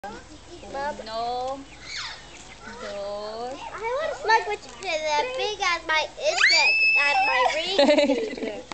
Uno, dos. I want a slug which is as big as my index, as my ring finger.